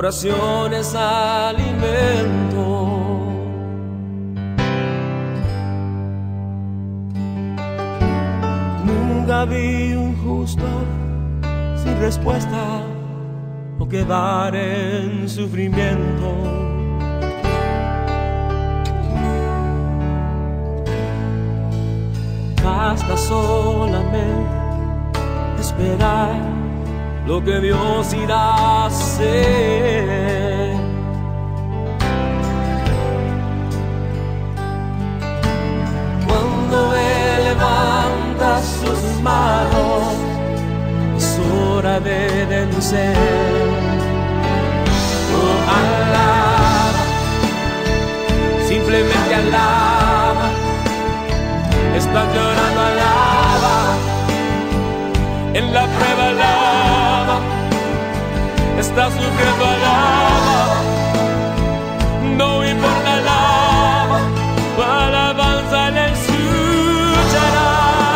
oración es alimento. Nunca vi un justo sin respuesta o quedar en sufrimiento. Basta solamente esperar lo que Dios irá a hacer. Cuando Él levanta sus manos, es hora de vencer. Oh, alaba, simplemente alaba. Estás llorando, alaba. En la prueba, alaba. Estás sufriendo, alaba. No importa, alaba. Tu alabanza le escuchará.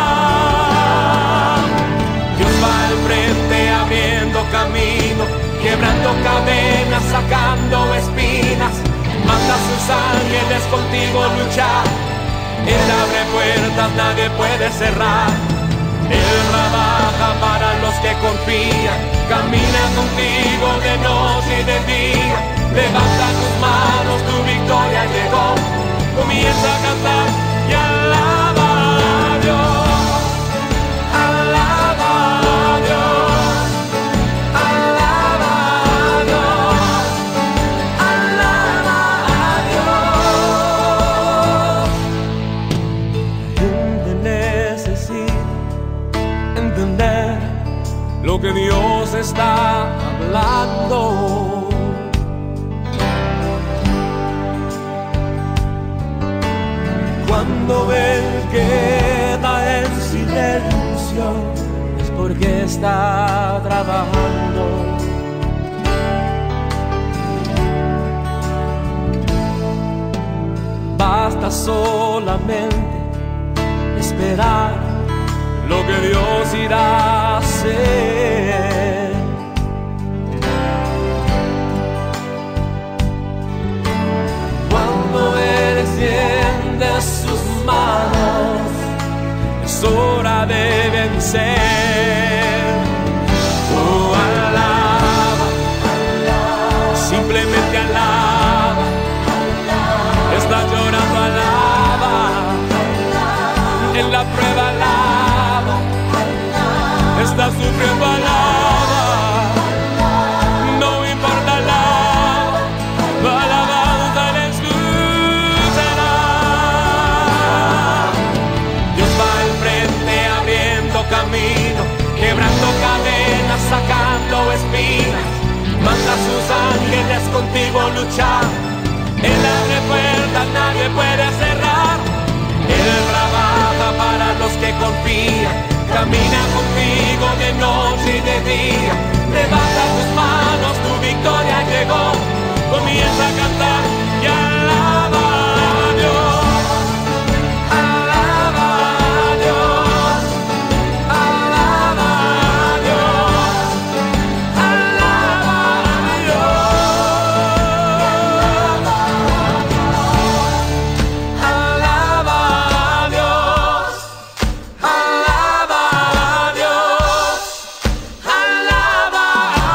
Dios va al frente abriendo camino, quebrando cadenas, sacando espinas. Manda a sus ángeles contigo luchar. Él abre puertas, nadie puede cerrar. Él trabaja para los que confían. Camina contigo de noche y de día. Levanta tus manos, tu victoria llegó. Comienza a cantar y alaba a Dios. Alaba a Dios. Alaba a Dios. Alaba a Dios. La gente necesita entender lo que Dios está hablando. Cuando Él queda en silencio es porque está trabajando. Basta solamente esperar lo que Dios irá a hacer. Cuando Él extiende sus manos, es hora de vencer. Oh, alaba, simplemente alaba. Estás llorando, alaba. En la prueba, alaba. Estás sufriendo, alaba. No importa, alaba. Tu alabanza le escuchará. Dios va al frente abriendo camino, quebrando cadenas, sacando espinas. Manda a sus ángeles contigo luchar. Él abre puertas, nadie puede cerrar. Él trabaja para los que confían. Camina contigo de noche y de día. Levanta tus manos, tu victoria llegó. Comienza a cantar y alaba a Dios. Alaba a Dios. Alaba a Dios. Alaba a Dios. Alaba a Dios. Alaba a Dios. Alaba a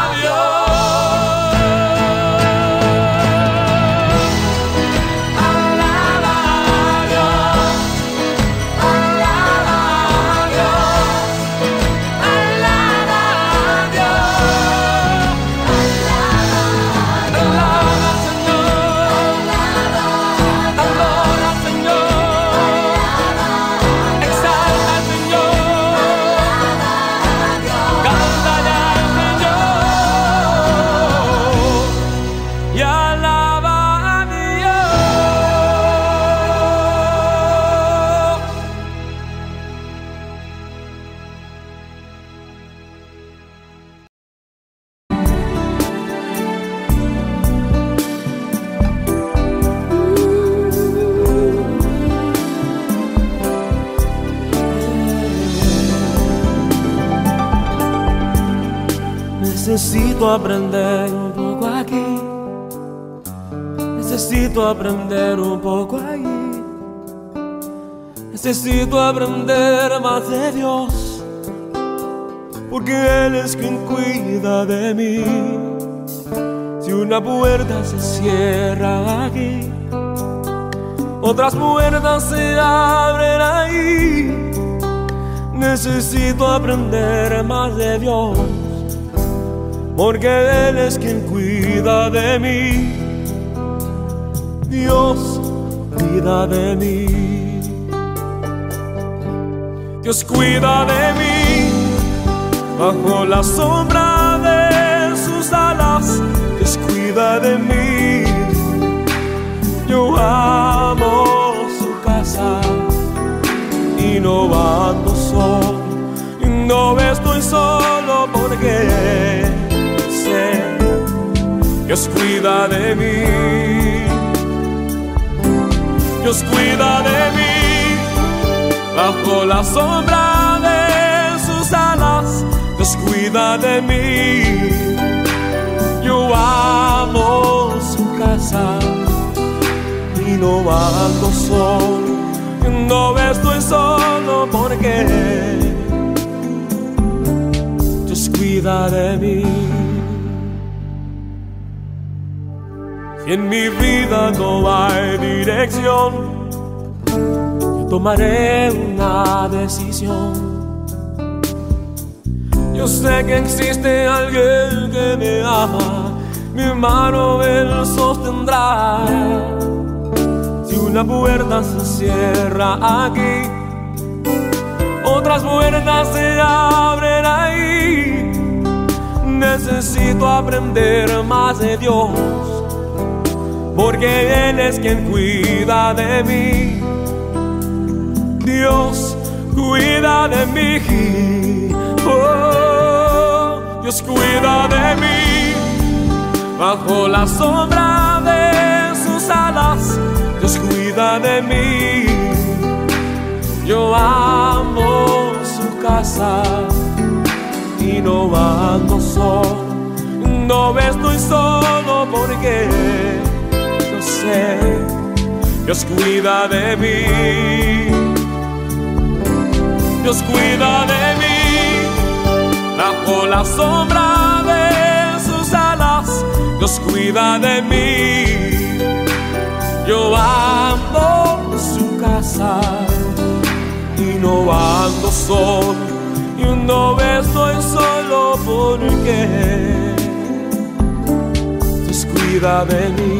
Necesito aprender un poco aquí Necesito aprender un poco ahí. Necesito aprender más de Dios, porque Él es quien cuida de mí. Si una puerta se cierra aquí, otras puertas se abren ahí. Necesito aprender más de Dios, porque Él es quien cuida de mí. Dios cuida de mí. Dios cuida de mí bajo la sombra de sus alas. Dios cuida de mí. Yo amo su casa y no ando solo, y no estoy solo porque sé Dios cuida de mí. Dios cuida de mí bajo la sombra de sus alas. Dios cuida de mí. Yo amo su casa y no ando solo, no estoy solo porque Dios cuida de mí. Si en mi vida no hay dirección, yo tomaré una decisión. Yo sé que existe alguien que me ama, mi mano Él sostendrá. Si una puerta se cierra aquí, otras puertas se abren ahí. Necesito aprender más de Dios, porque Él es quien cuida de mí. Dios cuida de mí. Oh, Dios cuida de mí bajo la sombra de sus alas. Dios cuida de mí. Yo amo su casa y no ando solo, no estoy solo porque yo sé Dios cuida de mí. Dios cuida de mí bajo la sombra de sus alas. Dios cuida de mí. Yo amo su casa y no ando solo, y no estoy solo porque Dios cuida de mí.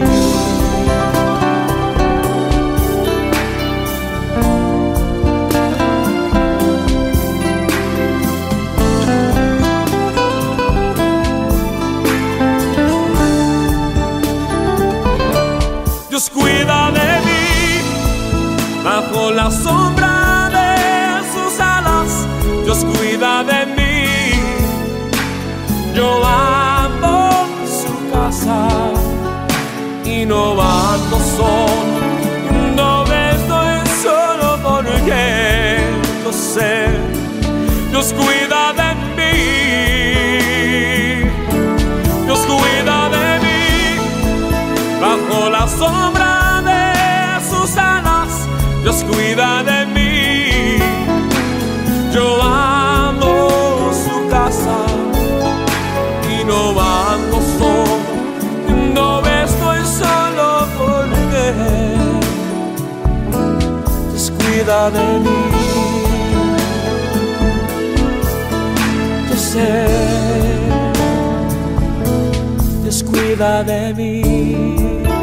Dios cuida de mí bajo la sombra de sus alas. Dios cuida de mí. Yo amo su casa y no ando solo, no estoy solo porque yo sé Dios cuida de mí. Dios cuida de mí bajo la sombra de sus alas. Dios cuida de mí. Yo amo su casa y no ando solo, no estoy solo porque Dios cuida de mí. Yo sé Dios cuida de mí.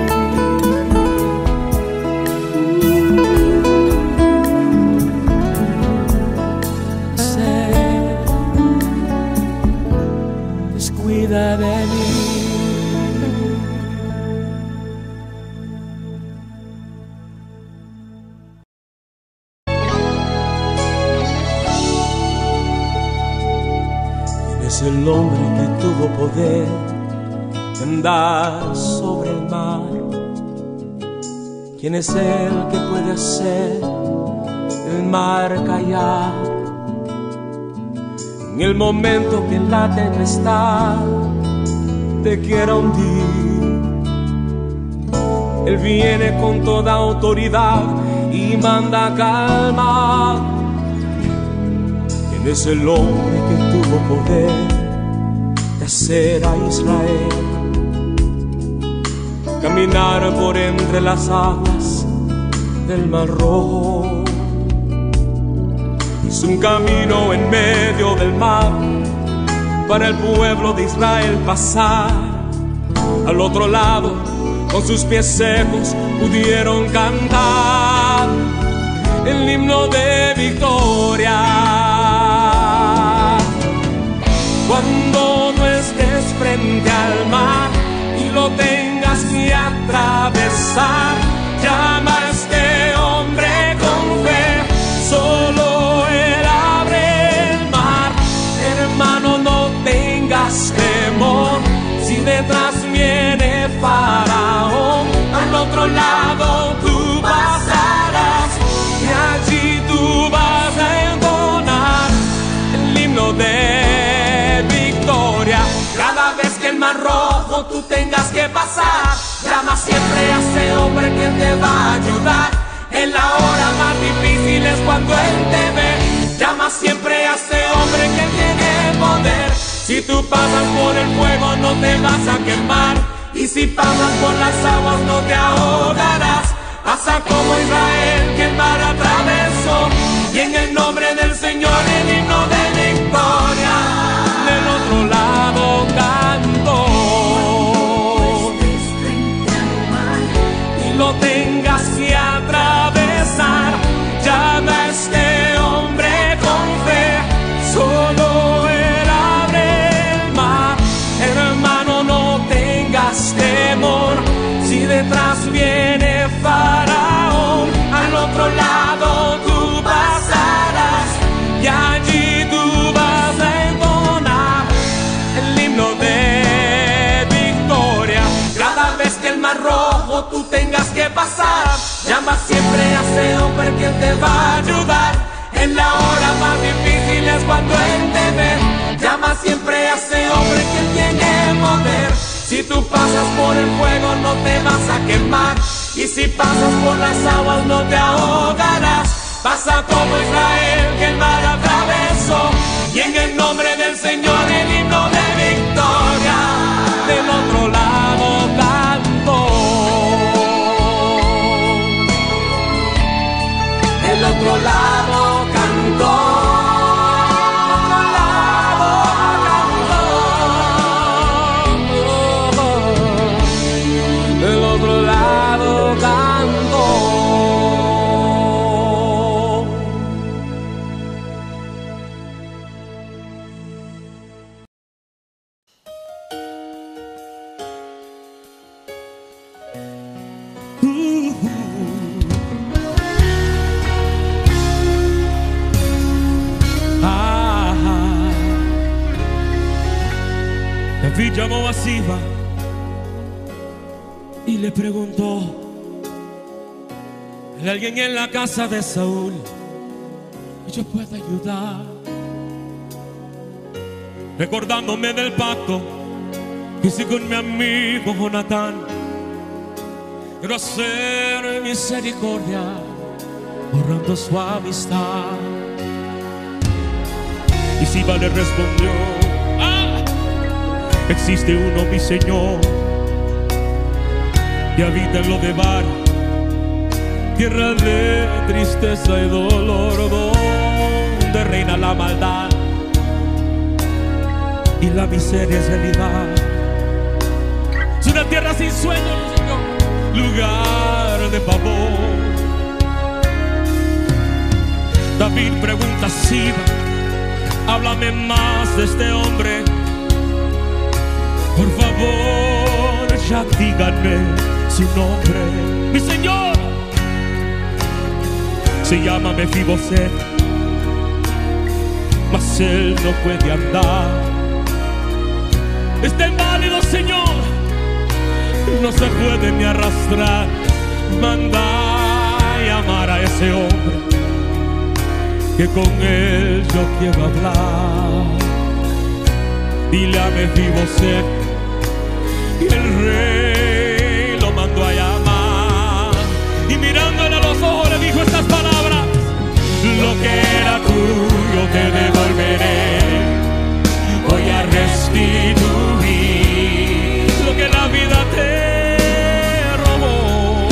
Cuida de mí. ¿Quién es el hombre que tuvo poder de andar sobre el mar? ¿Quién es el que puede hacer el mar callar? En el momento que la tempestad te quiera hundir, Él viene con toda autoridad y manda calma. Él es el hombre que tuvo poder de hacer a Israel caminar por entre las aguas del Mar Rojo. Hizo un camino en medio del mar para el pueblo de Israel pasar. Al otro lado, con sus pies secos, pudieron cantar el himno de victoria. Cuando no estés frente al mar y lo tengas que atravesar, llama a este hombre con fe, solo él abre el mar. Hermano, no tengas temor, si detrás viene Faraón, al otro lado tú pasarás y allí tú vas a entonar el himno de victoria. Cada vez que el Mar Rojo tú tengas que pasar, llama siempre a ese hombre que te va a ayudar. En la hora más difícil es cuando Él te ve. Llama siempre a ese hombre que tiene poder. Si tú pasas por el fuego no te vas a quemar, y si pasas por las aguas no te ahogarás. Pasa como Israel que el mar atravesó, y en el nombre del Señor el himno de victoria del otro lado cantó. Y lo tengas que atravesar, llama a este hombre con fe, solo él abre el mar. Hermano, no tengas temor, si detrás viene Faraón, al otro lado tú pasarás y allí tú vas a entonar el himno de victoria. Cada vez que el Mar Rojo tú tengas que pasar, llama siempre a ese hombre que te va a ayudar. En la hora más difícil es cuando Él te ve. Llama siempre a ese hombre que tiene poder. Si tú pasas por el fuego no te vas a quemar, y si pasas por las aguas no te ahogarás. Pasa como Israel que el mar atravesó, y en el nombre del Señor el himno de victoria del otro lado cantó. Del otro lado cantó. Del otro lado cantó. David llamó a Siba y le preguntó: ¿hay alguien en la casa de Saúl que yo pueda ayudar? Recordándome del pacto que hice con mi amigo Jonatán, quiero hacer misericordia borrando su amistad. Y Siba le respondió: existe uno, mi Señor, que habita en Lodebar, tierra de tristeza y dolor, donde reina la maldad y la miseria es realidad. Es una tierra sin sueño, Señor, lugar de pavor. David pregunta a Siba: háblame más de este hombre, por favor, ya díganme su nombre. Mi Señor se llama Mefiboset, mas él no puede andar. Está inválido, Señor, no se puede ni arrastrar. Manda llamar a ese hombre, que con él yo quiero hablar. Dile a Mefiboset, y el rey lo mandó a llamar. mirándole a los ojos le dijo estas palabras: lo que era tuyo te devolveré, voy a restituir lo que la vida te robó.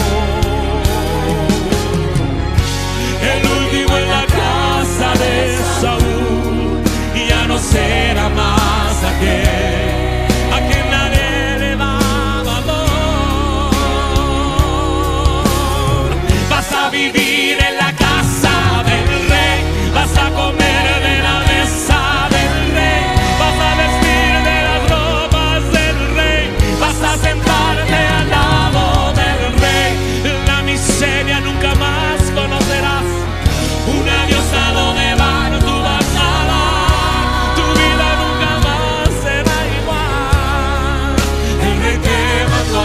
El último en la casa de Saúl ya no será más aquel a quien nadie le daba amor. Vas a vivir en la casa del rey, vas a comer de la mesa del rey, vas a vestir de las ropas del rey, vas a sentarte al lado del rey. La miseria nunca más conocerás, un adiós a lo de vano tú vas a dar, tu vida nunca más será igual. El rey te mandó a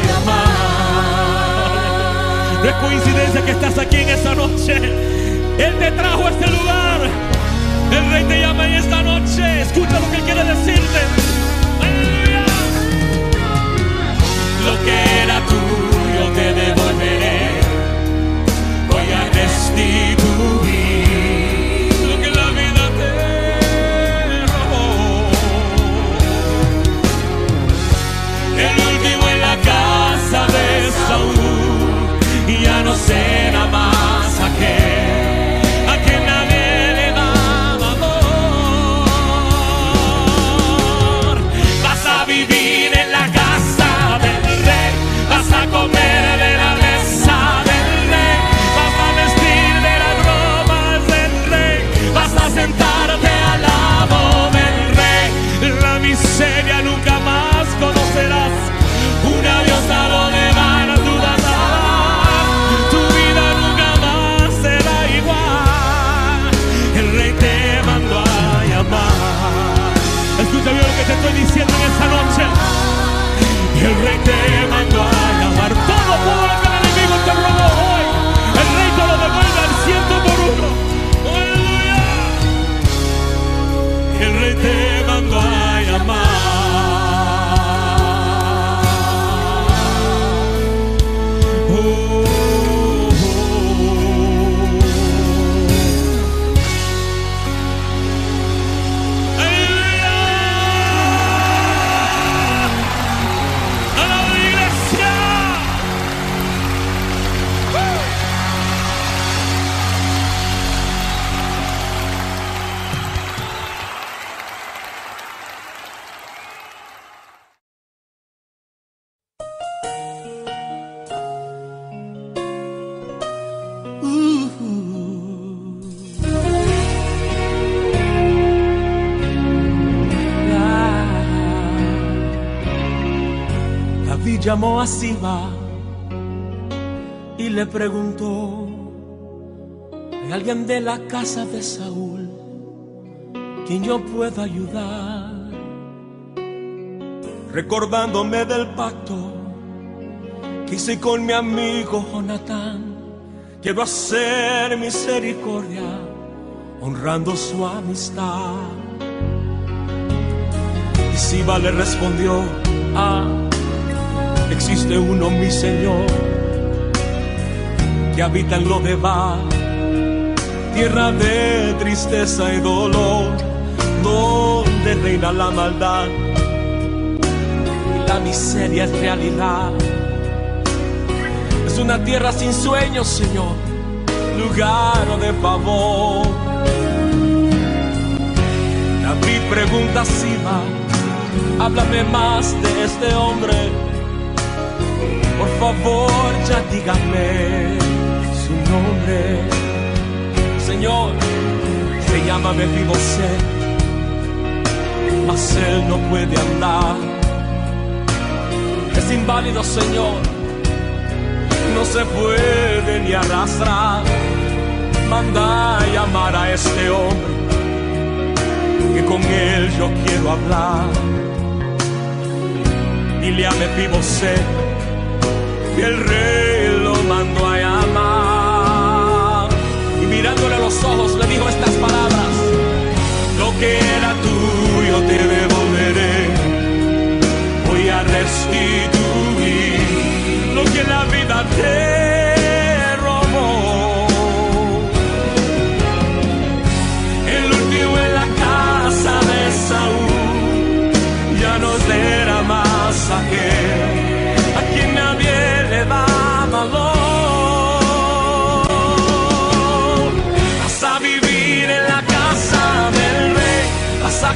llamar. No es coincidencia que estás aquí en esta noche. Él te trajo a este lugar. El rey te llama en esta noche. Escucha lo que quiere decirte. ¡Aleluya! Lo que era tuyo te devolveré, voy a restituir lo que la vida te robó. El último en la casa de Saúl ya no será más aquel a quien nadie le daba amor. Vas a vivir en la casa del rey, vas a comer de la mesa del rey, vas a vestir de las ropas del rey, vas a sentarte al lado del rey. La miseria nunca más conocerás, un adiós a lo de vano tú vas a dar, tu vida nunca más será igual. El rey te mandó a llamar. Escucha bien lo que te estoy diciendo en esta noche. El rey te mandó a llamar. Todo lo que el enemigo te robó hoy, el rey te lo devuelve al 100 por 1. ¡Aleluya! El rey te mandó a llamar. Oh, oh, oh. ¡Aleluya! ¡Alaba la iglesia! David llamó a Siba y le preguntó: ¿hay alguien de la casa de Saúl quien yo pueda ayudar? Recordándome del pacto que hice con mi amigo Jonatán, quiero hacer misericordia honrando su amistad. Y Siba le respondió: existe uno, mi Señor, que habita en Lodebar, tierra de tristeza y dolor, donde reina la maldad y la miseria es realidad. Es una tierra sin sueños, Señor, lugar de pavor. David pregunta a Siba: háblame más de este hombre, por favor, ya dígame su nombre. Señor, se llama Mefiboset, mas él no puede andar. Es inválido, Señor, no se puede ni arrastrar. Manda a llamar a este hombre, que con él yo quiero hablar. Dile a Mefiboset que el rey lo mandó a llamar. Y mirándole a los ojos le dijo estas palabras: lo que era tuyo te devolveré, voy a restituir lo que la vida te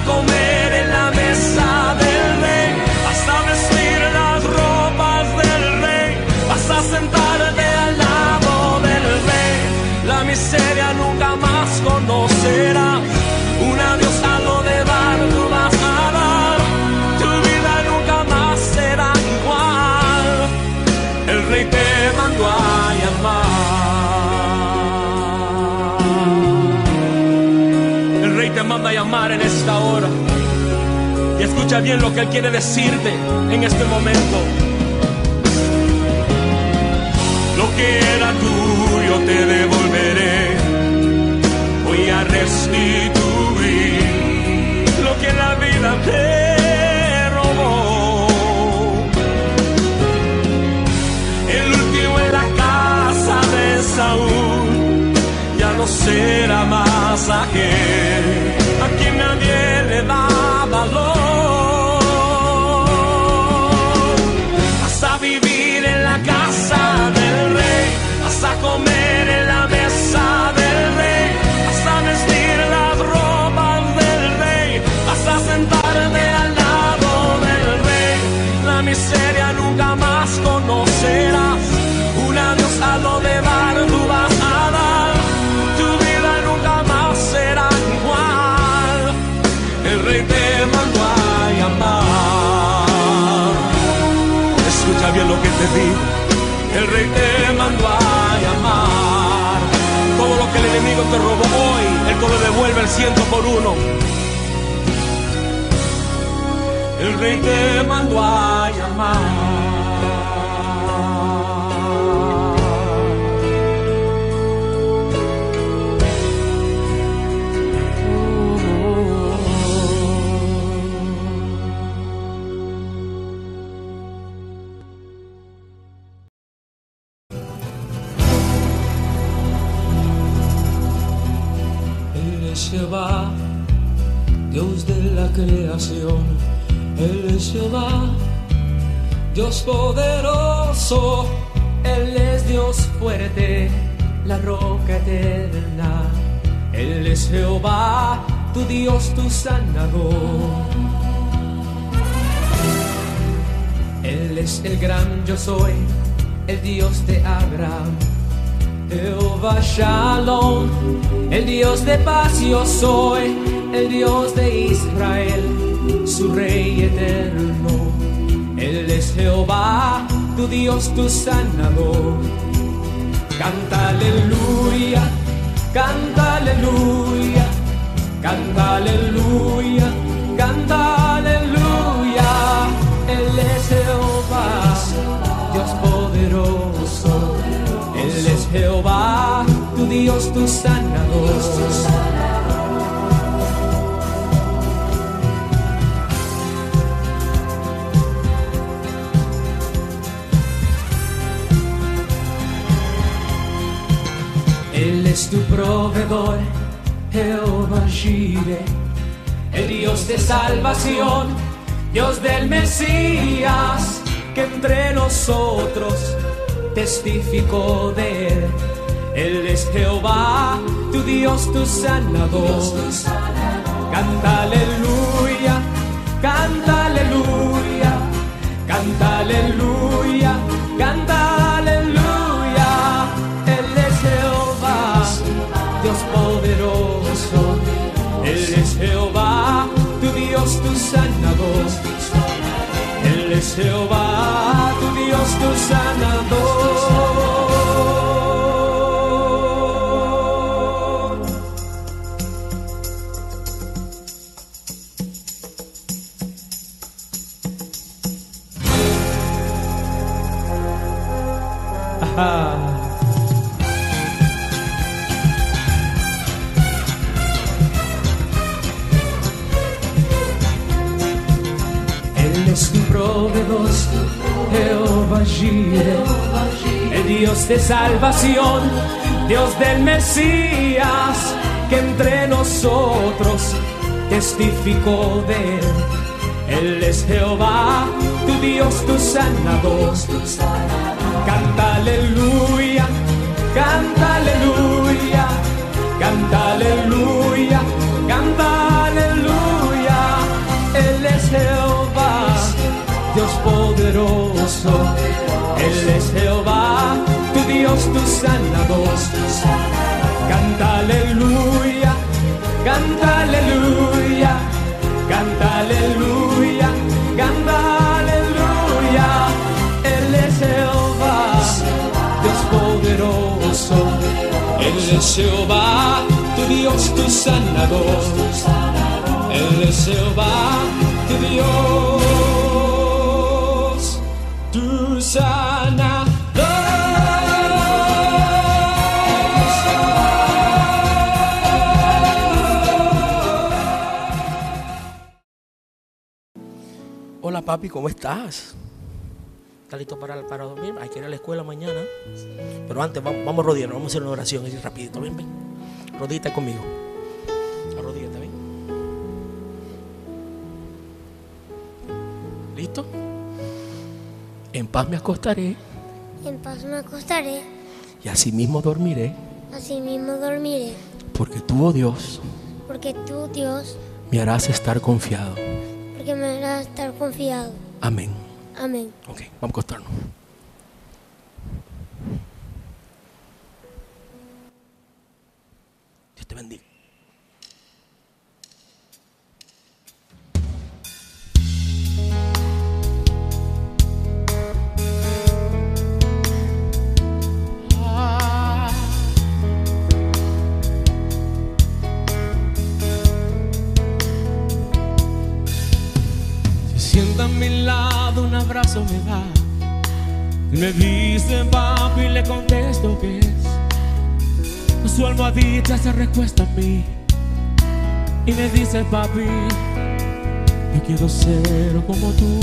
comer en la mesa del rey, vas a vestir las ropas del rey, vas a sentarte al lado del rey. La miseria nunca más conocerás, un adiós a lo de dar tú vas a dar, tu vida nunca más será igual. El rey te mandó a llamar. El rey te manda a llamar en esta hora. Y escucha bien lo que él quiere decirte en este momento. Lo que era tuyo te devolveré, voy a restituir lo que la vida te robó. El último en la casa de Saúl ya no será más aquel a quien nadie le da valor. Vas a vivir en la casa del rey, vas a comer en la mesa del rey, vas a vestir las ropas del rey, vas a sentarte al lado del rey. La miseria nunca más conocerás, un adiós a lo de dar tú vas a dar, tu vida nunca más será igual. El rey te mandó a llamar. Escucha bien lo que te digo. El rey te mandó a llamar. Todo lo que el enemigo te robó hoy, él te lo devuelve el 100 por 1. El rey te mandó a llamar. Jehová, Dios de la creación, Él es Jehová, Dios poderoso, Él es Dios fuerte, la roca eterna. Él es Jehová, tu Dios, tu sanador. Él es el gran yo soy, el Dios de Abraham. Jehová Shalom, el Dios de paz yo soy, el Dios de Israel, su Rey eterno. Él es Jehová, tu Dios, tu sanador. Canta aleluya, canta aleluya, canta aleluya, canta aleluya. Él es Jehová, Dios poderoso. Él es Jehová, tu Dios, tu sanador. Él es tu proveedor, Jehová Jireh, el Dios de salvación, Dios del Mesías, que entre nosotros testificó de él. Él es Jehová, tu Dios, tu sanador. Canta aleluya, canta aleluya, canta aleluya, canta aleluya. Él es Jehová, Dios poderoso. Él es Jehová, tu Dios, tu sanador. Él es Jehová, tu Dios, tu sanador. Él es tu proveedor, Jehová Jireh, el Dios de salvación, Dios del Mesías, que entre nosotros testificó de él. Él es Jehová, tu Dios, tu sanador. Canta aleluya, canta aleluya, canta aleluya, canta aleluya. Dios tu sanador, Él es Jehová tu Dios, tu sanador. Hola papi, ¿cómo estás? ¿Estás listo para dormir? Hay que ir a la escuela mañana. Pero antes vamos a rodearnos, vamos a hacer una oración así rapidito. Ven. Rodíate conmigo. Arrodíate, ven. ¿Listo? En paz me acostaré. En paz me acostaré. Y así mismo dormiré. Así mismo dormiré. Porque tú, oh Dios, porque tú, Dios, me harás estar confiado. porque me harás estar confiado. Amén. Amén. Ok, vamos a acostarnos. Dios te bendiga. Sienta a mi lado, un abrazo me da. Me dice papi y le contesto que es. Su almohadita se recuesta a mí y me dice papi, yo quiero ser como tú.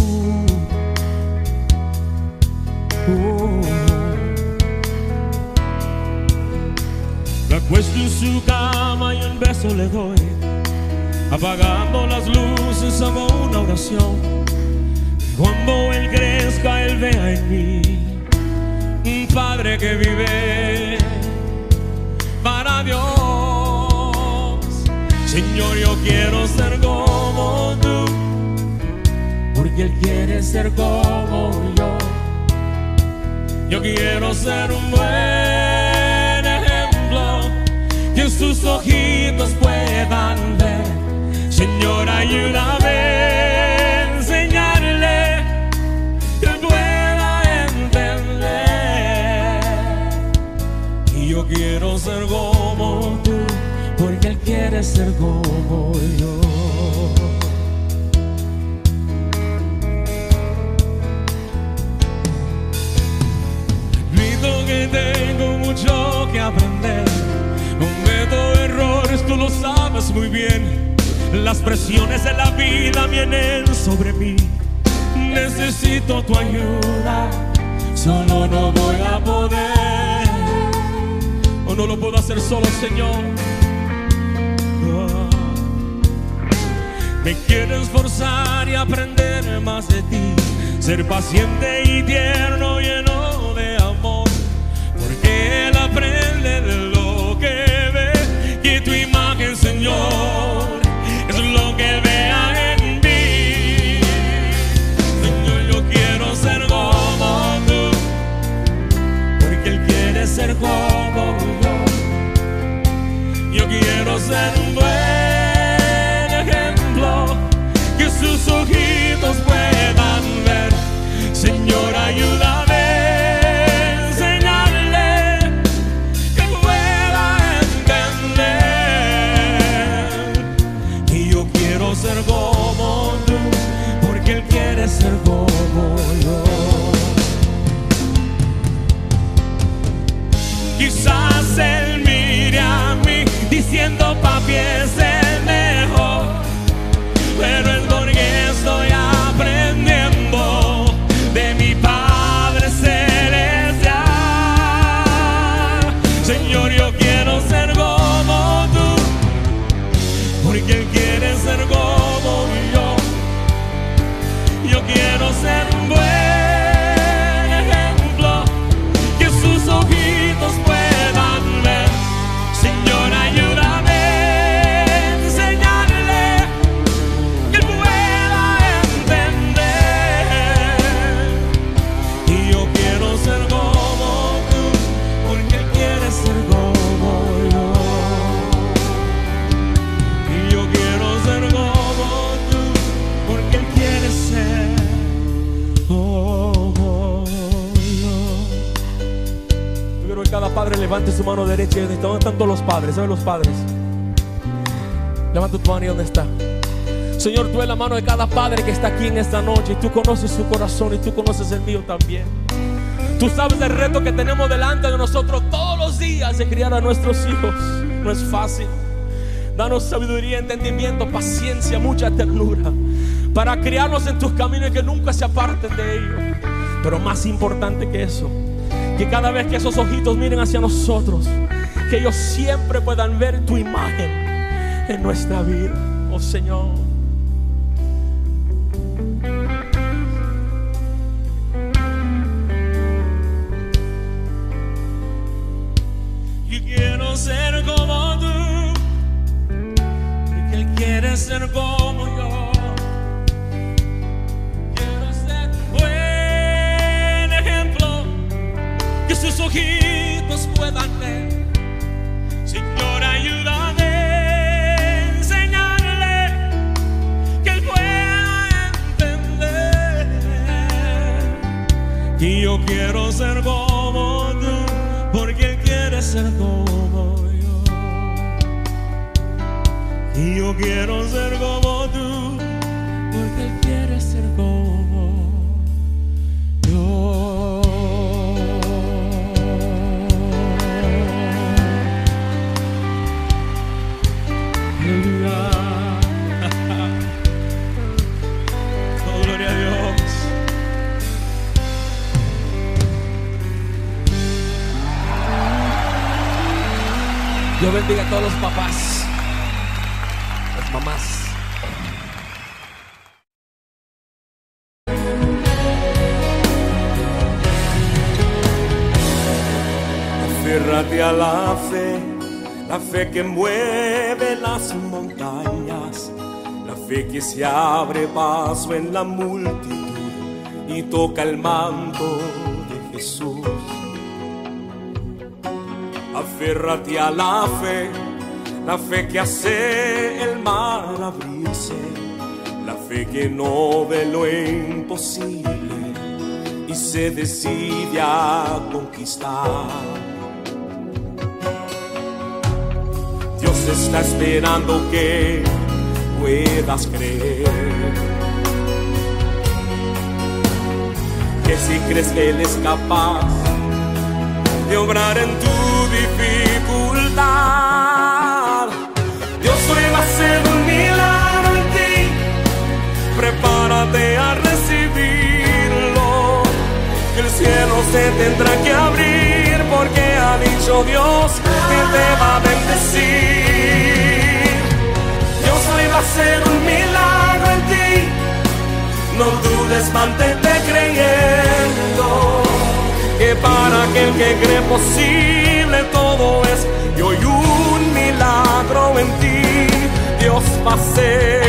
Me acuesto en su cama y un beso le doy, apagando las luces hago una oración. Cuando Él crezca, Él vea en mí un Padre que vive para Dios. Señor, yo quiero ser como tú, porque Él quiere ser como yo. Yo quiero ser un buen ejemplo que sus ojitos puedan ver. Señor, ayúdame a enseñarle que pueda entender. Y yo quiero ser como tú, porque Él quiere ser como yo. Admito que tengo mucho que aprender, cometo errores, tú lo sabes muy bien. Las presiones de la vida vienen sobre mí. Necesito tu ayuda, solo no voy a poder, o no lo puedo hacer solo, Señor. Me quiero esforzar y aprender más de ti, ser paciente y tierno, lleno de amor, porque Él aprende de lo que ve, que tu imagen, Señor, es lo que Él vea en mí. Señor, yo quiero ser como tú, porque Él quiere ser como yo. Yo quiero ser un buen ejemplo que sus ojitos puedan ver. Señor, ayúdame a enseñarle que pueda entender. Y yo quiero ser como tú, porque Él quiere ser como yo. Quizás Él mire a mí diciendo papi es el mejor, pero es porque estoy aprendiendo de mi Padre Celestial. Señor, yo quiero ser como tú, porque Él quiere ser como yo. Yo quiero ser un buen ejemplo que sus ojitos puedan ver. Señor, ayúdame a enseñarle que Él pueda entender. Y yo quiero ser como tú, porque Él quiere ser como yo. Y yo quiero ser como tú, porque Él quiere ser como yo. Yo quiero que cada padre levante su mano derecha. ¿Dónde están todos los padres? ¿Saben los padres? Levanta tu mano ahí donde está. Señor, tú eres la mano de cada padre que está aquí en esta noche. Y tú conoces su corazón y tú conoces el mío también. Tú sabes el reto que tenemos delante de nosotros todos los días de criar a nuestros hijos. No es fácil. Danos sabiduría, entendimiento, paciencia, mucha ternura para criarlos en tus caminos y que nunca se aparten de ellos. Pero más importante que eso, que cada vez que esos ojitos miren hacia nosotros, que ellos siempre puedan ver tu imagen en nuestra vida, oh Señor. Y quiero ser como tú, porque Él quiere ser como yo. Quiero ser un buen ejemplo, que sus ojitos puedan ver. Señor, ayúdame a enseñarle, que Él pueda entender. Y yo quiero ser como tú, porque Él quiere ser como yo. Y yo quiero ser como tú, porque Él quiere ser como yo. Aleluya. Oh, gloria a Dios. Dios bendiga a todos los papás, las mamás. Aférrate a la fe que mueve las montañas, la fe que se abre paso en la multitud y toca el manto de Jesús. Aférrate a la fe que hace el mar abrirse, la fe que no ve lo imposible y se decide a conquistar. Dios está esperando que puedas creer, que si crees que Él es capaz de obrar en tu dificultad, Dios hoy va a hacer un milagro en ti. Prepárate a recibirlo, que el cielo se tendrá que abrir, porque ha dicho Dios que te va a bendecir. Dios hoy va a hacer un milagro en ti. No dudes, mantente creyendo, que para aquel que cree posible todo es. Y hoy un milagro en ti Dios va a hacer.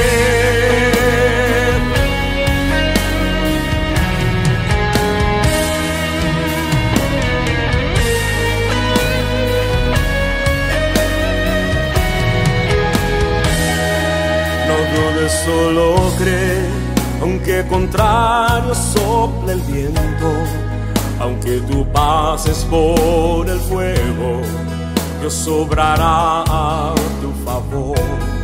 No dudes, solo cree, aunque contrario sople el viento, aunque tú pases por el fuego, Dios obrará a tu favor.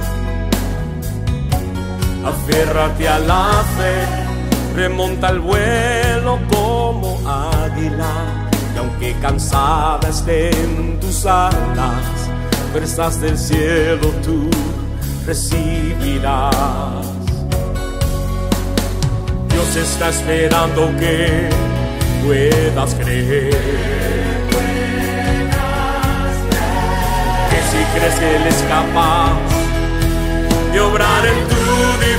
Aférrate a la fe, remonta el vuelo como águila, y aunque cansada estén tus alas, fuerzas del cielo tú recibirás. Dios está esperando que puedas creer, que si crees que Él es capaz de obrar en tu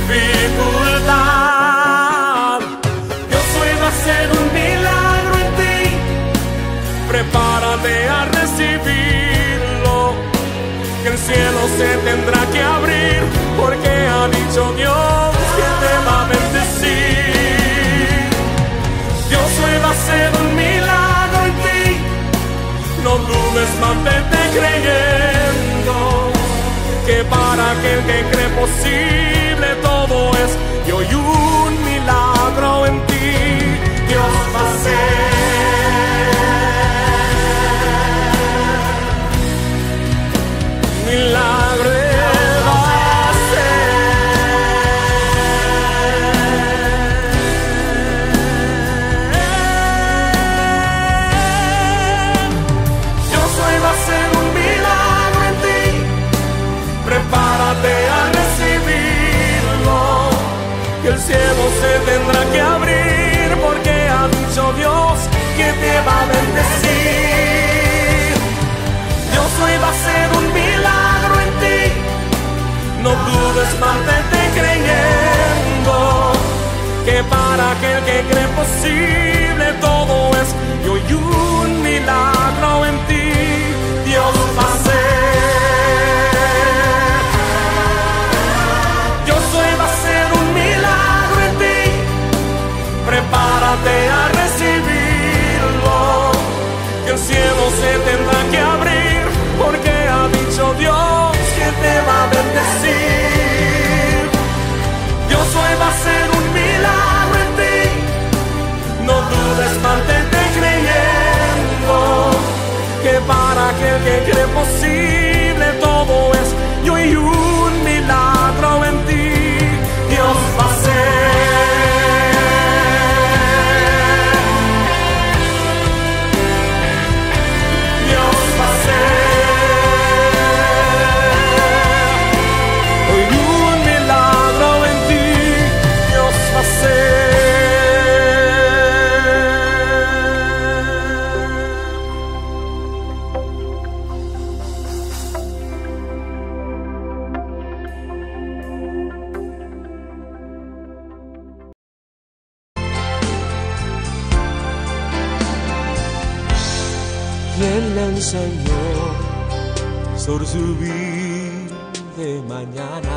dificultad, Dios hoy va a hacer un milagro en ti. Prepárate a recibirlo, que el cielo se tendrá que abrir, porque ha dicho Dios que te va a bendecir. Dios hoy va a hacer un milagro en ti. No dudes, mantente creyendo, que para aquel que cree posible todo es. Y hoy un milagro en ti Dios va a hacer. Milagro va a hacer. el cielo se tendrá que abrir, porque ha dicho Dios que te va a bendecir. Dios hoy va a hacer un milagro en ti, no dudes, mantente creyendo, que para aquel que cree posible todo es, y hoy un milagro en ti Dios va a hacer. Dios hoy va a hacer un milagro en ti, prepárate a recibirlo, que el cielo se tendrá que abrir, porque ha dicho Dios que te va a bendecir. Dios hoy va a hacer un milagro en ti, no dudes, mantente creyendo, que para aquel que cree posible todo es, y hoy un milagro en ti Dios va a hacer. Dios va a hacer. Hoy un milagro en ti Dios va a hacer. ¿Quién le enseñó sobre su vida de mañana?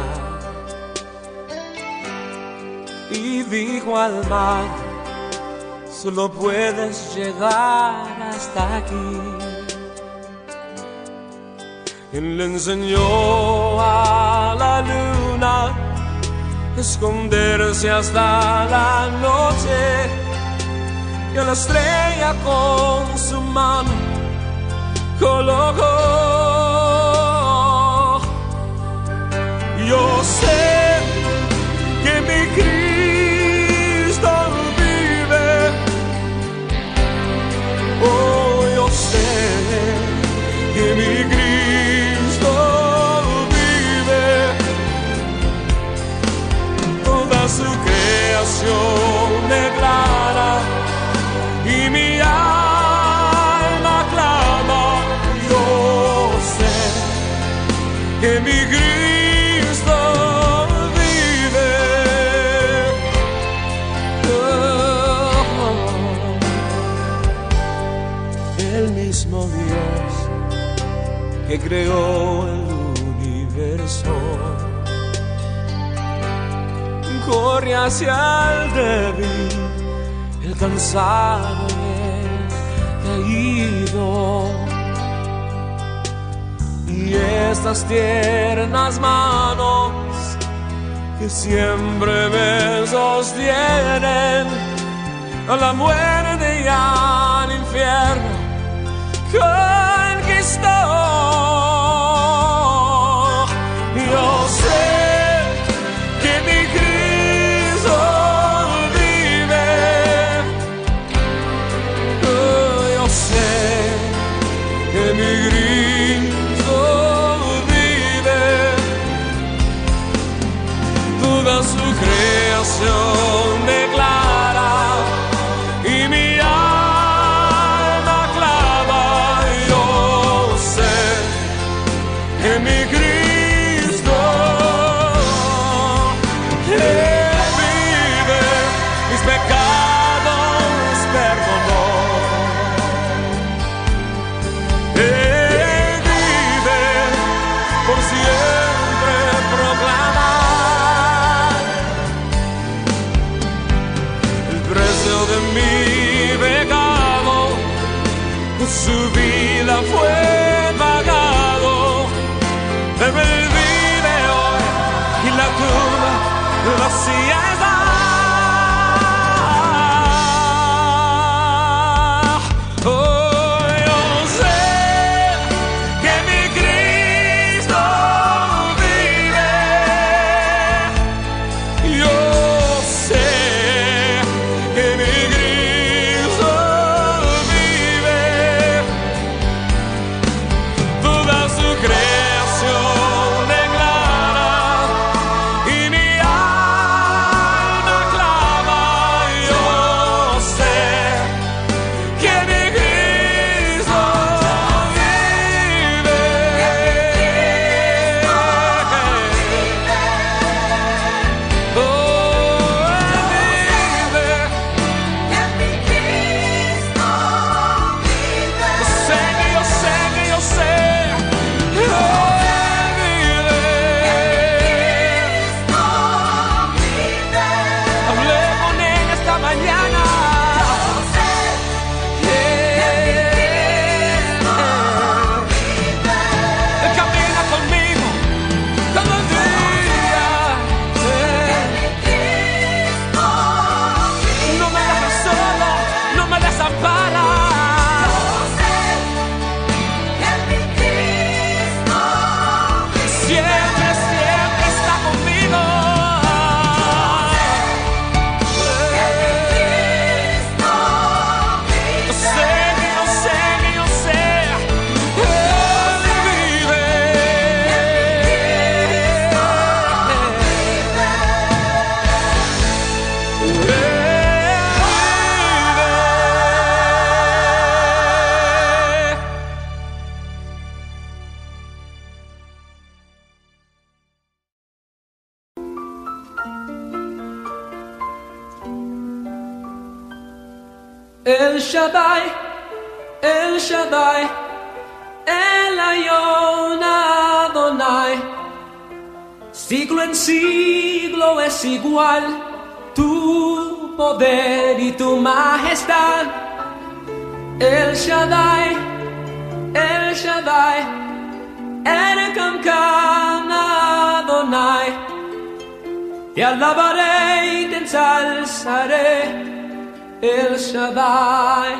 Y dijo al mar, solo puedes llegar hasta aquí. ¿Quién le enseñó a la luna esconderse hasta la noche? Y a la estrella con su mano colocó. Yo sé que mi Cristo vive. Oh, yo sé que mi Cristo vive. Toda su creación declara y mi alma clama. Yo sé que mi Cristo vive. El mismo Dios que creó el universo corre hacia el débil, el cansado y el caído. Y estas tiernas manos que siempre me sostienen a la muerte y al infierno conquistó. Yo sé que mi Cristo vive. Yo sé que mi Cristo vive. Toda su creación declara y mi alma clama. Yo sé que mi Cristo Él vive, mis pecados perdonó. Él vive, por siempre proclamar El Shaddai, El Shaddai, El Elyon Adonai. Siglo en siglo es igual tu poder y tu majestad. El Shaddai, El Shaddai, El Kamkan Adonai. Te alabaré y te ensalzaré, El Shaddai.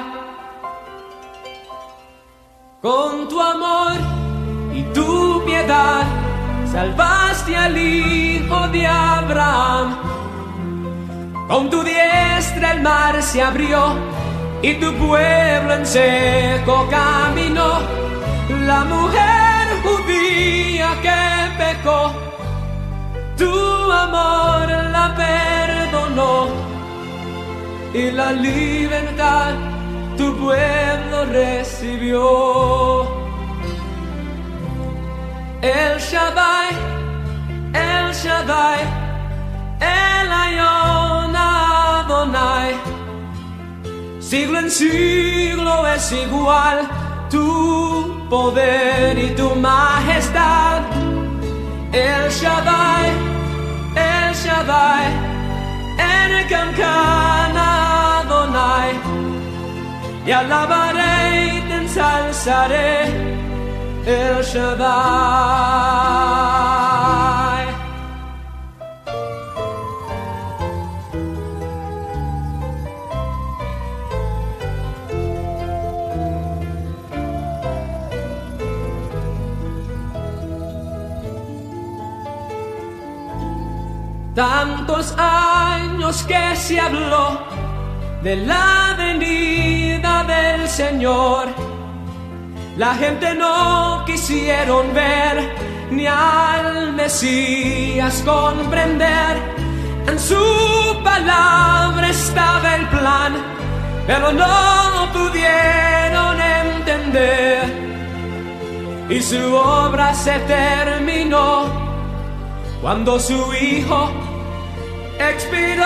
Con tu amor y tu piedad salvaste al hijo de Abraham. Con tu diestra el mar se abrió y tu pueblo en seco caminó. La mujer judía que pecó, tu amor la perdonó, y la libertad tu pueblo recibió. El Shaddai, El Shaddai, El Elyon Adonai. Siglo en siglo es igual tu poder y tu majestad. El Shaddai, El Shaddai, El Kamkan Adonai. Y alabaré y te ensalzaré, El Shaddai. Tantos años que se habló de la venida del Señor, la gente no quisieron ver ni al Mesías comprender. En su palabra estaba el plan, pero no pudieron entender, y su obra se terminó cuando su hijo expiró.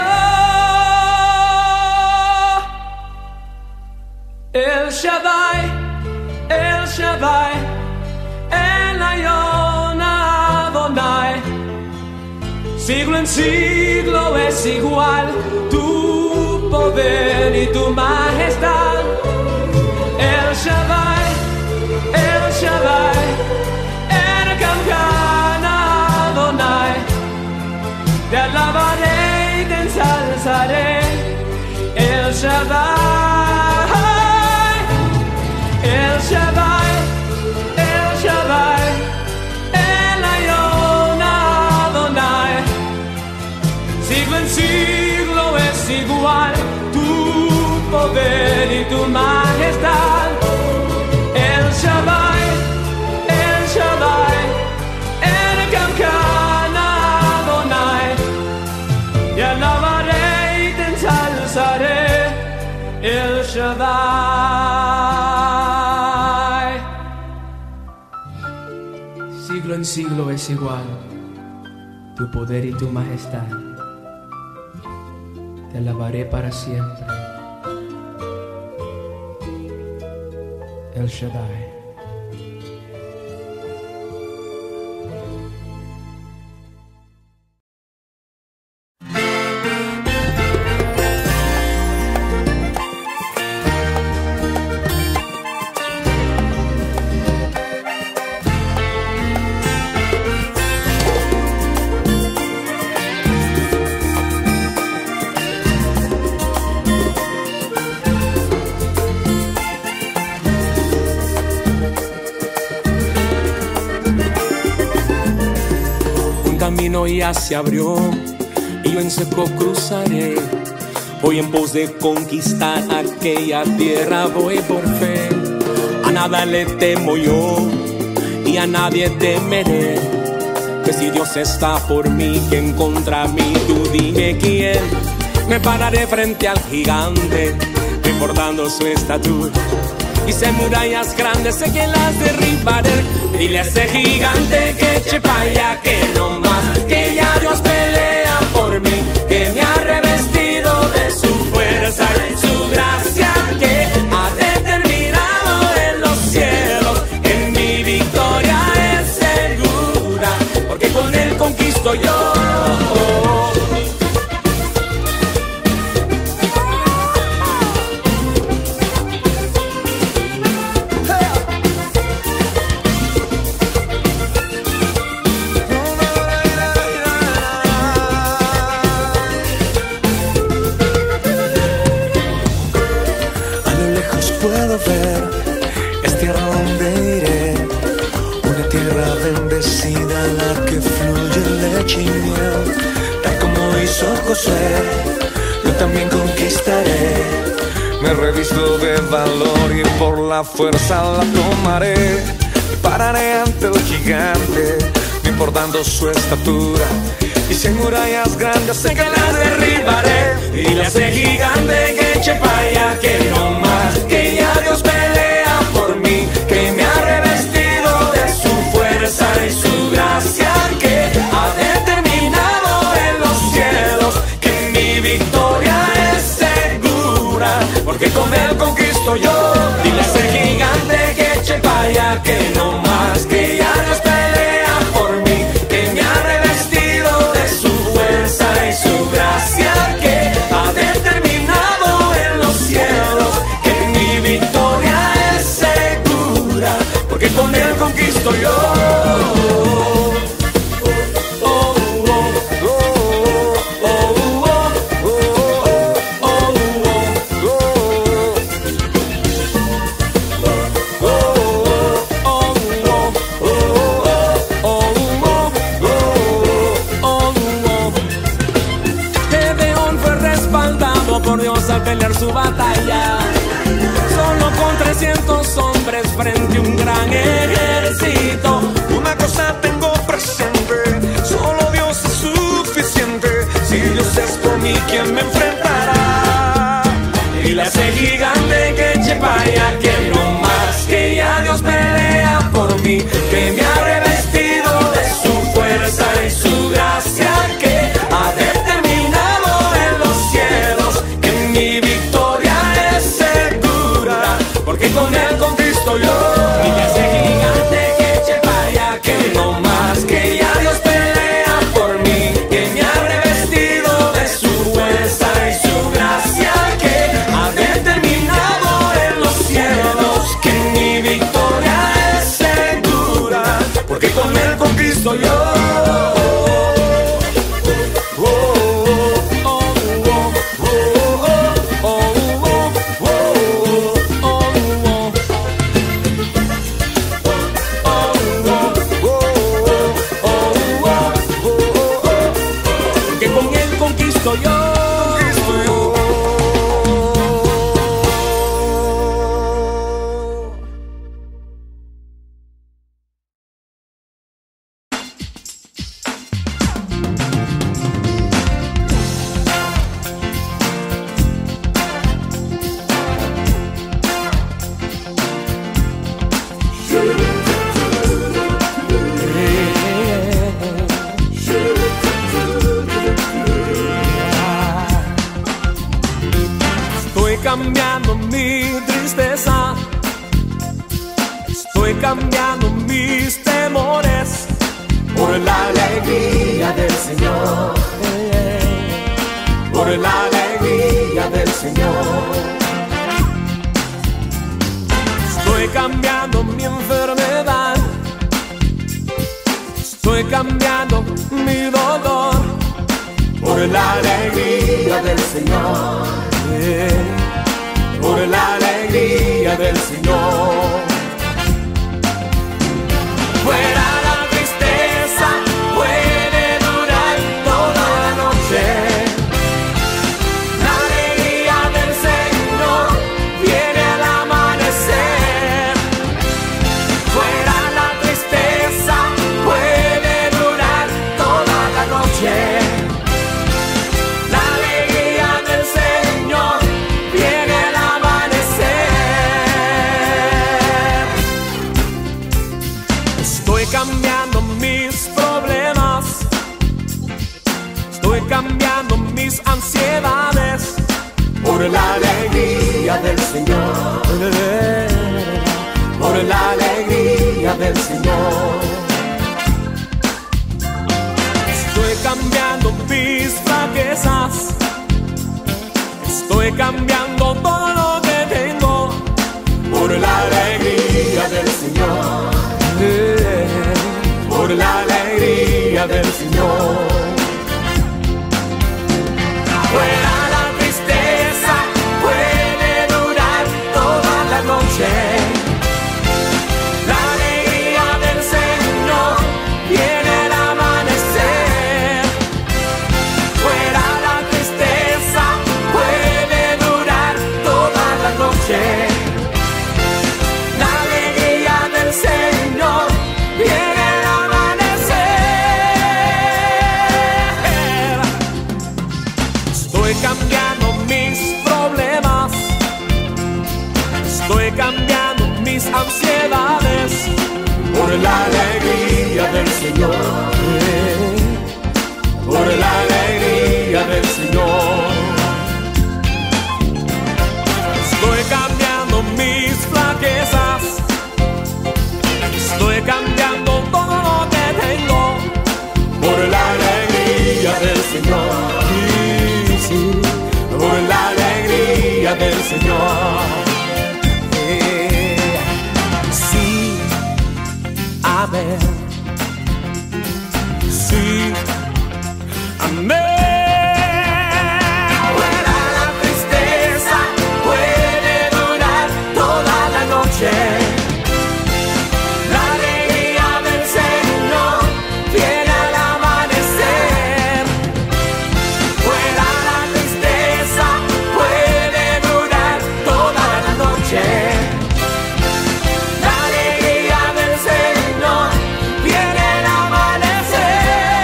El Shaddai, El Shaddai, El Elyon Adonai. Siglo en siglo es igual tu poder y tu majestad. El Shaddai, El Shaddai, El Kamkan Adonai. Te alabaré y te ensalzaré, El Shaddai, El Shaddai, El Shaddai, El Elyon Adonai. Siglo en siglo es igual tu poder y tu majestad. El Shaddai, El Shaddai, El Kamkan Adonai. Te alabaré y te ensalzaré, El Shaddai. Siglo en siglo es igual tu poder y tu majestad. Te alabaré para siempre, El Shaddai. Camino ya se abrió y yo en seco cruzaré. Voy en pos de conquistar aquella tierra, voy por fe. A nada le temo yo y a nadie temeré, que si Dios está por mí, ¿quién contra mí? Tú dime quién. Me pararé frente al gigante, recordando su estatura. Hice murallas grandes, sé que las derribaré. Dile a ese gigante que eche pa' allá, que no más, que ya Dios pelea por mí, que me ha revestido de su fuerza y su gracia. puedo ver, es tierra donde iré, una tierra bendecida en la que fluye leche y miel. Tal como hizo Josué, yo también conquistaré. Me revisto de valor y por la fuerza la tomaré. Me pararé ante el gigante, no importando su estatura. Y si hay murallas grandes sé que las derribaré. Y le hace gigante que eche pa' allá, que no más, que ya Dios pelea por mí, que me ha revestido de su fuerza y su gracia, que ha determinado en los cielos que mi victoria es segura, porque con él conquisto yo. Y le hace gigante que eche pa' allá, que no más, que ya Dios pelea por mí, que me ha revestido de su fuerza y su gracia, que ha determinado en los cielos que mi victoria es segura, porque con él conquisto yo. Por Dios al pelear su batalla, solo con 300 hombres frente a un gran ejército. Una cosa tengo presente, solo Dios es suficiente. Si Dios es por mí, ¿quién me enfrentará? Y le hace gigante que eche pa' allá, que no más, que ya Dios pelea por mí, que me ha revestido de su fuerza y su gracia, que ha determinado en los cielos que mi victoria es segura, porque con él conquisto yo. Y le hace gigante que eche pa' allá, que no más, que ya Dios pelea por mí, que me ha revestido de su fuerza y su gracia, que ha determinado en los cielos que mi victoria es segura, porque con él conquisto yo. Cambiando mi tristeza, estoy cambiando mis temores por la alegría del Señor, por la alegría del Señor. Estoy cambiando mi enfermedad, estoy cambiando mi dolor por la alegría del Señor. Por la alegría del Señor. Fuera la tristeza, puede durar toda la noche. La alegría del Señor viene al amanecer. Fuera la tristeza, puede durar toda la noche. Cambiando mis problemas, estoy cambiando mis ansiedades por la alegría del Señor, por la alegría del Señor. Estoy cambiando mis flaquezas, estoy cambiando todo lo que tengo por la alegría del Señor. Por la alegría del Señor. Fuera la tristeza, puede durar toda la noche. cambiando mis problemas, estoy cambiando mis ansiedades por la alegría del Señor, por la alegría del Señor. Estoy cambiando mis flaquezas, estoy cambiando todo lo que tengo por la alegría del Señor. Sí, sí, por la alegría del Señor. Sí, amén. Sí, amén. Fuera la tristeza, puede durar toda la noche. La alegría del Señor viene al amanecer. Fuera la tristeza, puede durar toda la noche. La alegría del Señor viene al amanecer.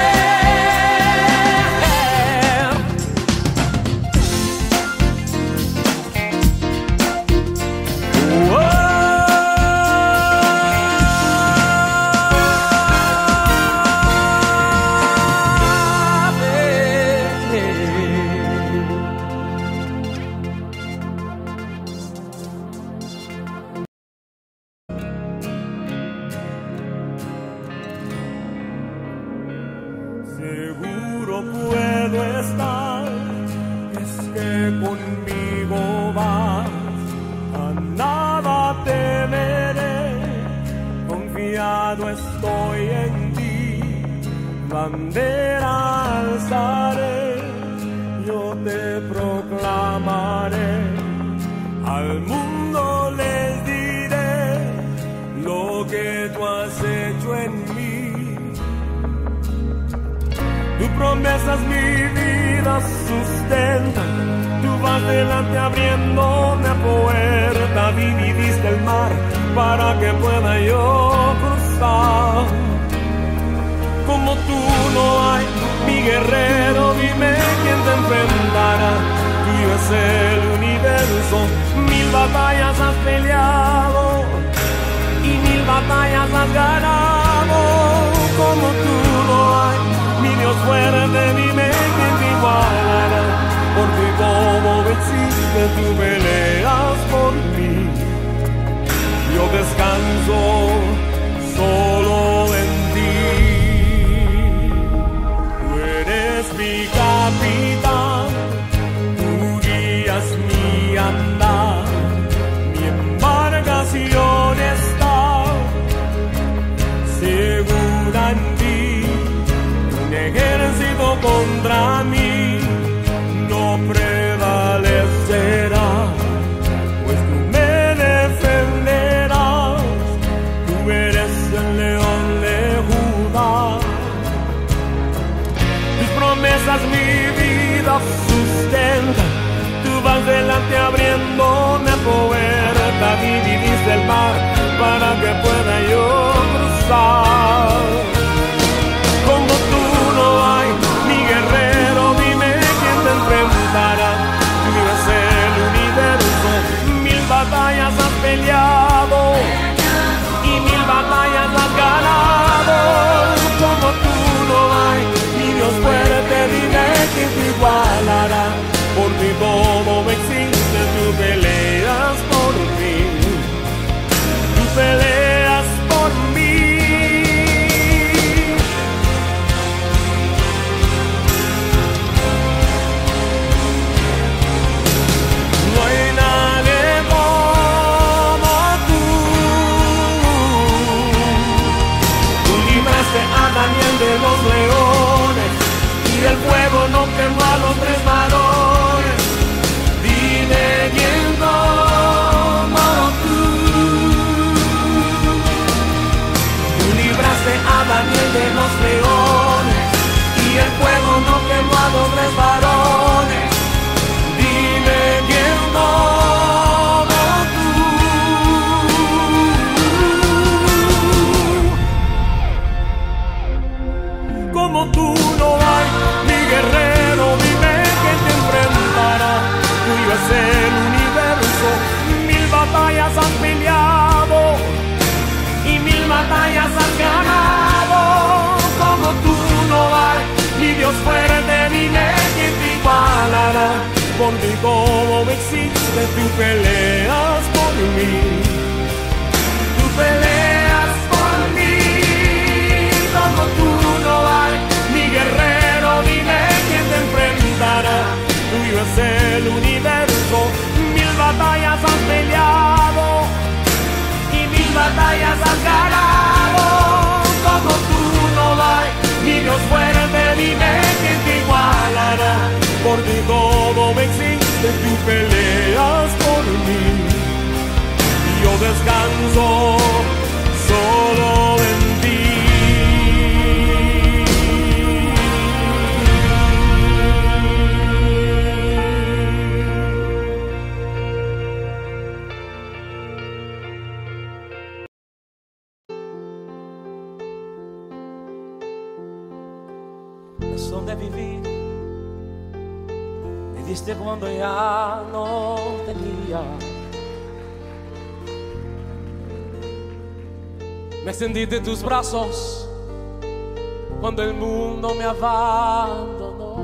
Seguro puedo estar, es que conmigo vas, a nada temeré, confiado estoy en ti, bandera alzaré, yo te proclamaré, al mundo les diré lo que tú has hecho en mí. Tu promesa es mi vida sustenta, tú vas delante abriéndome puerta, dividiste el mar para que pueda yo cruzar. Como tú no hay, mi guerrero, dime quién te enfrentará. Tuyo es el universo, 1000 batallas has peleado y 1000 batallas has ganado. Como tú no hay, mi Dios fuerte, dime quién te igualará, porque como venciste tú peleas por mí. Yo descanso solo en ti. Tú eres mi capitán, tú guías mi andar, mi embarcación está segura en ti. Ejército contra mí no prevalecerá, pues tú me defenderás, tú eres el león de Judá. Tus promesas mi vida sustentan, tú vas delante abriéndome puerta, dividiste el mar para que pueda yo cruzar. Como tú no hay, mi guerrero, dime quién te enfrentará. Tú eres el universo, 1000 batallas has peleado y 1000 batallas has ganado. Como tú no hay, mi Dios fuerte, dime quién te igualará. Por ti todo me existe, tú peleas por mí, tú peleas por mí. por ti como me existe, tú peleas por mí. Tú peleas por mí, como tú no hay ni guerrero, dime quién te enfrentará. Tuyo es el universo, 1000 batallas has peleado y 1000 batallas has ganado. Como tú no hay ni Dios fuerte, dime quién te igualará. Por ti todo me existe, tú peleas por mí. Yo descanso solo en ti. Razón de vivir me diste cuando ya no tenía. Me extendiste tus brazos cuando el mundo me abandonó.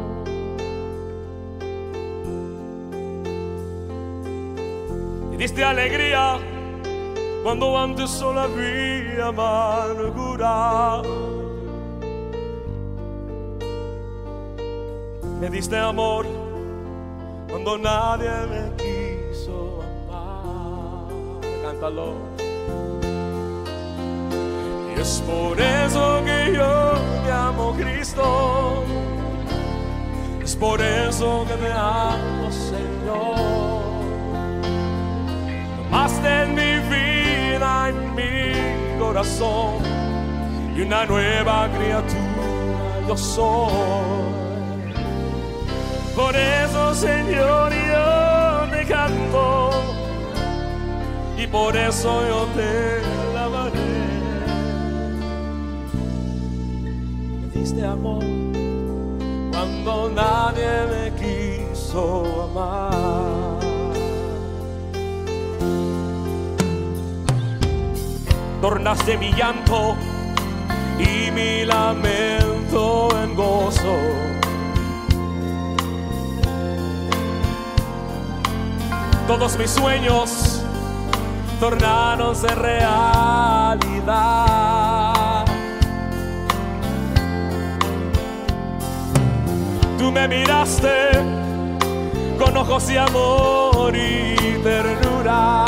Me diste alegría cuando antes solo había amargura. Me diste amor cuando nadie me quiso amar. Cántalo. Y es por eso que yo te amo, Cristo. Es por eso que te amo, Señor. Tomaste en mi vida, en mi corazón, y una nueva criatura yo soy. Por eso, Señor, yo te canto, y por eso yo te alabaré. Me diste amor cuando nadie me quiso amar. Tornaste mi llanto y mi lamento en gozo. Todos mis sueños tornáronse realidad. Tú me miraste con ojos de amor y ternura.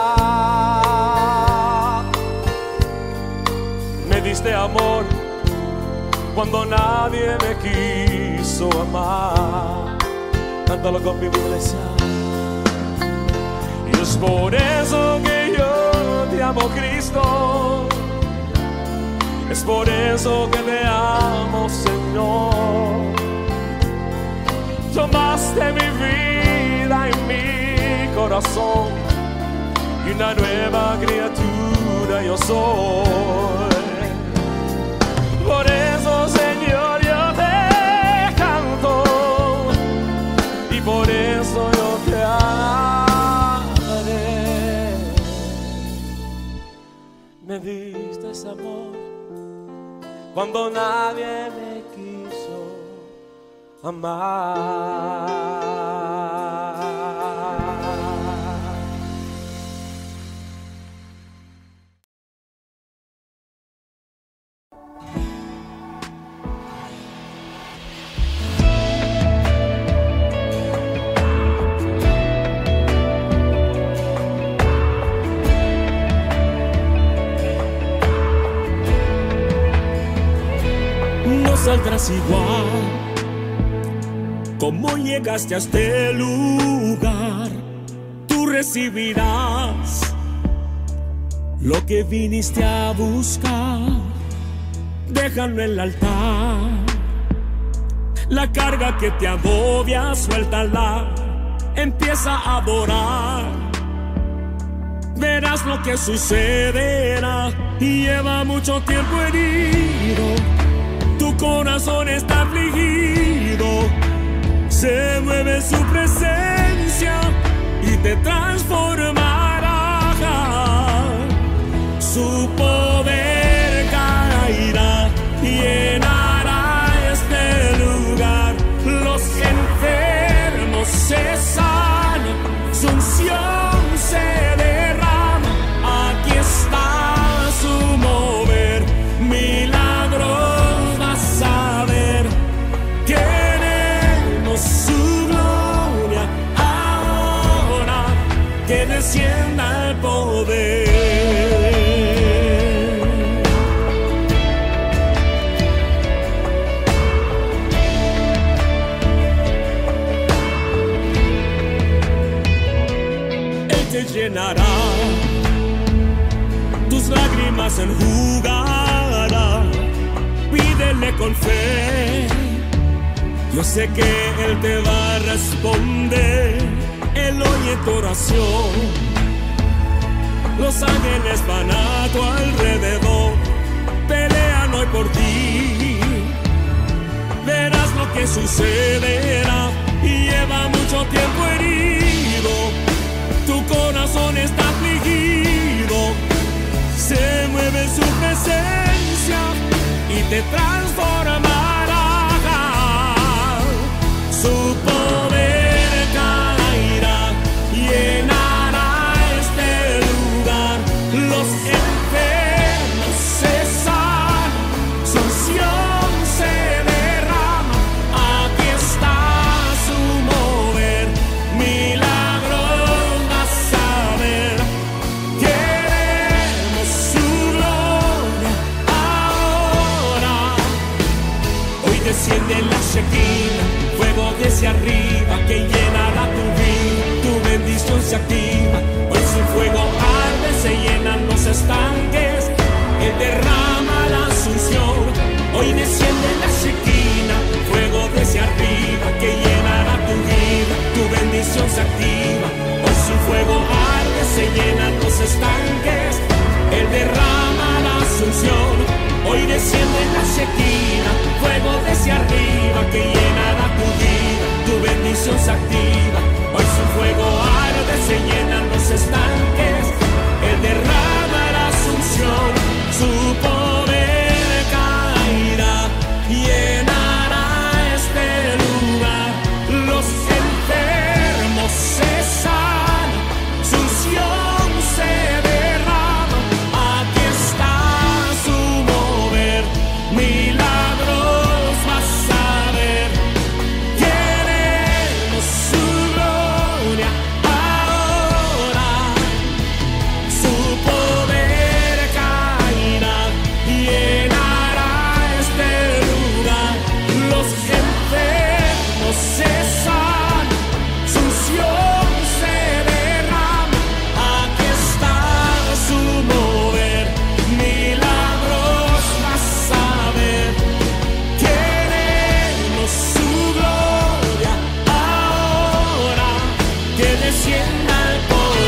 Me diste amor cuando nadie me quiso amar. Cántalo con mi iglesia. Es por eso que yo te amo, Cristo. Es por eso que te amo, Señor. Tomaste mi vida y mi corazón, y una nueva criatura yo soy. Por eso, Señor, yo te canto, y por eso yo te amo. Me diste ese amor cuando nadie me quiso amar. Saldrás igual como llegaste a este lugar. Tú recibirás lo que viniste a buscar. Déjalo en el altar. La carga que te agobia, suéltala. Empieza a adorar. Verás lo que sucederá. Y lleva mucho tiempo herido. Tu corazón está afligido, se mueve su presencia y te transformará. Su poder caerá y llenará este lugar. Los enfermos descienda el poder. Él te llenará, tus lágrimas enjugará. Pídele con fe, yo sé que Él te va a responder. Él oye tu oración, los ángeles van a tu alrededor, pelean hoy por ti. Verás lo que sucederá, y lleva mucho tiempo herido, tu corazón está afligido. Se mueve en su presencia y te transformará. Su poder caerá, llenará este lugar. Los enfermos cesan, su unción se derrama. Aquí está su mover, milagros vas a ver. Queremos su gloria ahora. Hoy desciende la Shekinah, fuego desde arriba que llenará tu vida, tu bendición se activa. Hoy su fuego arde, se llenan los estanques, Él derrama la asunción. Hoy desciende la Shekinah, fuego desde arriba que llenará tu vida, tu bendición se activa. Hoy su fuego arde, se llenan los estanques, Él derrama la asunción. Hoy desciende la Shekinah, fuego desde arriba que llenará tu vida, tu bendición se activa. Hoy su fuego arde, se llenan los estanques, Él derrama la asunción. Su poder caerá, llenará este lugar. Los enfermos cesan, su unción se derrama. Aquí está su mover, milagros vas a ver. Queremos su gloria ahora. Su poder caerá, llenará este lugar. Los enfermos cesan, su unción se derrama. Aquí está su mover, milagros vas a ver. Queremos su gloria ahora, que descienda el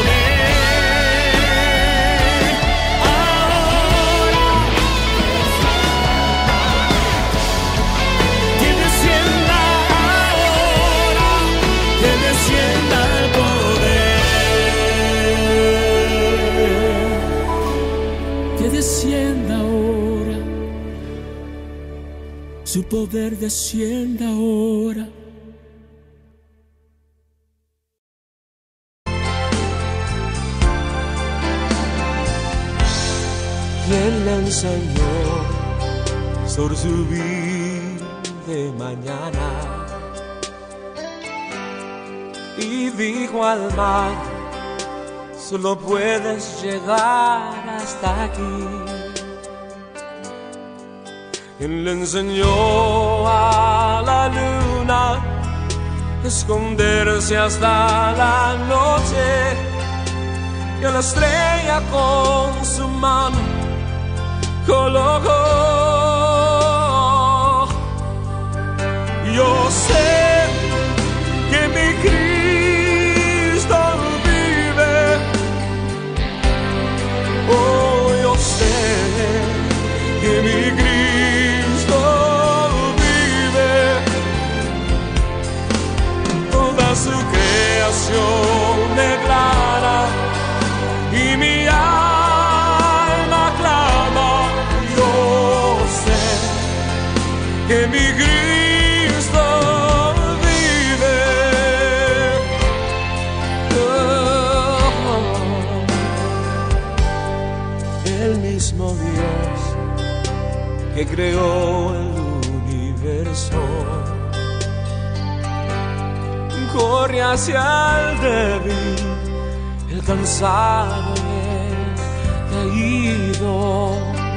poder ahora, que descienda ahora, que descienda el poder, que descienda ahora, su poder descienda ahora. ¿Quién le enseñó sobre su vida de mañana? Y dijo al mar, solo puedes llegar hasta aquí. ¿Quién le enseñó a la luna esconderse hasta la noche? Y a la estrella con su mano colocó. Yo sé que mi Cristo vive. Oh, yo sé que mi Cristo vive. Toda su creación declara y mi alma clama. Yo sé que mi Cristo vive. El mismo Dios que creó el universo corre hacia el débil, el cansado he ido,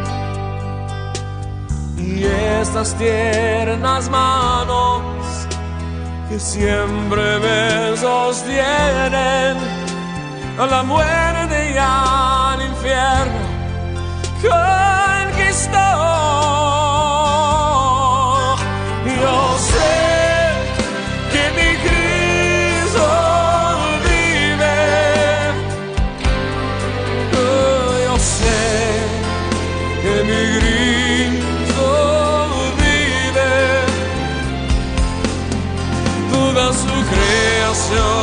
y estas tiernas manos que siempre me sostienen a la muerte y al infierno conquistó. Yo sé que mi Cristo vive, yo sé que mi Cristo vive, toda su creación